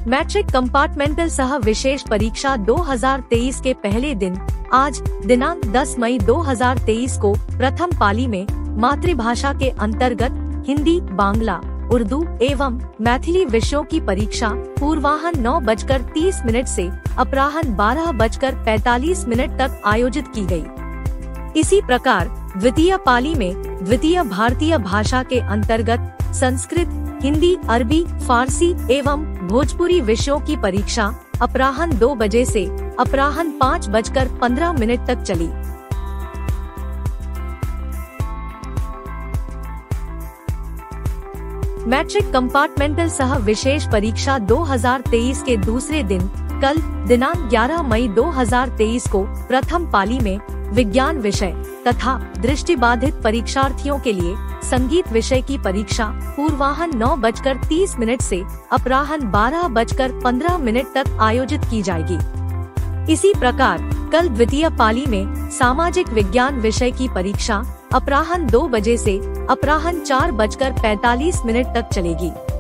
Matric compartmental सह विशेष परीक्षा 2023 के पहले दिन आज दिनांक 10 मई 2023 को प्रथम पाली में मातृभाषा के अंतर्गत हिंदी, बांग्ला, उर्दू एवं मैथिली विषयों की परीक्षा पूर्वाह्न 9:30 से अपराह्न 12:45 तक आयोजित की गई। इसी प्रकार द्वितीय पाली में द्वितीय भारतीय भाषा के अंतर्गत संस्कृत, हिंदी, अरबी, फारसी एवं भोजपुरी विषयों की परीक्षा अपराह्न 2 बजे से अपराह्न 5:15 तक चली। मैट्रिक कंपार्टमेंटल सह विशेष परीक्षा 2023 के दूसरे दिन कल दिनांक 11 मई 2023 को प्रथम पाली में विज्ञान विषय तथा दृष्टिबाधित परीक्षार्थियों के लिए संगीत विषय की परीक्षा पूर्वाह्न 9:30 से अपराह्न 12:15 तक आयोजित की जाएगी। इसी प्रकार कल द्वितीय पाली में सामाजिक विज्ञान विषय की परीक्षा अपराह्न 2 बजे से अपराह्न 4:45 तक चलेगी।